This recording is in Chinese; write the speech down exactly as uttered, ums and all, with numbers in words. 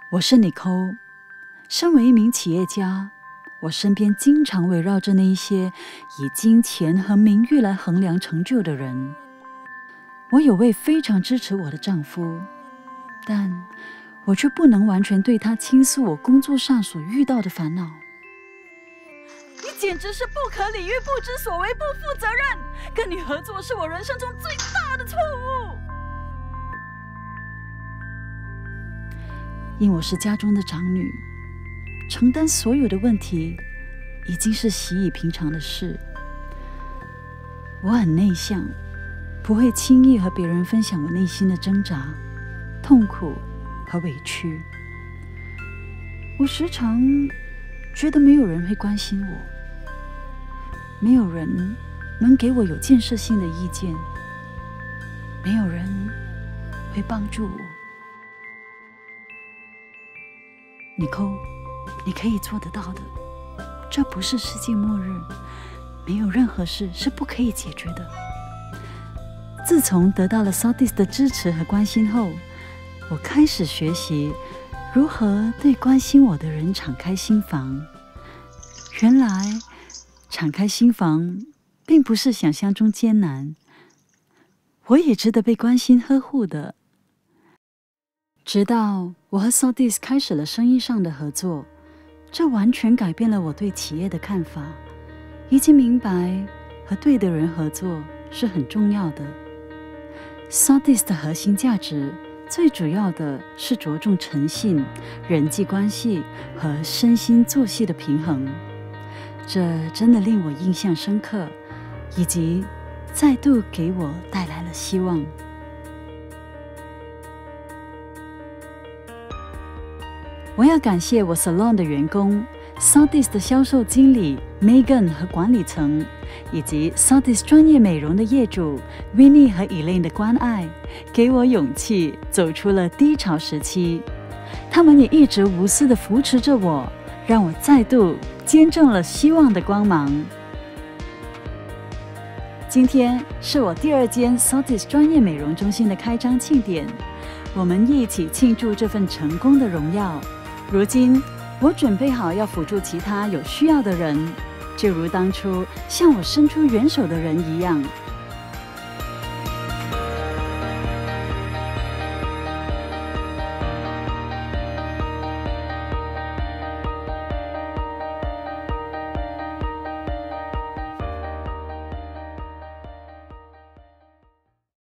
我是 Nicole， 身为一名企业家，我身边经常围绕着那一些以金钱和名誉来衡量成就的人。我有位非常支持我的丈夫，但我却不能完全对他倾诉我工作上所遇到的烦恼。你简直是不可理喻、不知所谓、不负责任！跟你合作是我人生中最大的错误。因我是家中的长女，承担所有的问题已经是习以平常的事。我很内向，不会轻易和别人分享我内心的挣扎、痛苦和委屈。我时常觉得没有人会关心我，没有人能给我有建设性的意见，没有人会帮助我。Nicole，你可以做得到的，这不是世界末日，没有任何事是不可以解决的。自从得到了 Sothys 的支持和关心后，我开始学习如何对关心我的人敞开心房。原来敞开心房并不是想象中艰难，我也值得被关心呵护的。直到我和 Sothys 开始了生意上的合作，这完全改变了我对企业的看法，以及明白和对的人合作是很重要的。Sothys 的核心价值最主要的是着重诚信、人际关系和身心作息的平衡，这真的令我印象深刻，以及再度给我带来了希望。我要感谢我 salon 的员工、Sothys 的销售经理 Megan 和管理层，以及 Sothys 专业美容的业主 Winnie 和 Elaine 的关爱，给我勇气走出了低潮时期。他们也一直无私地扶持着我，让我再度见证了希望的光芒。今天是我第二间 Sothys 专业美容中心的开张庆典，我们一起庆祝这份成功的荣耀。如今，我准备好要辅助其他有需要的人，就如当初向我伸出援手的人一样。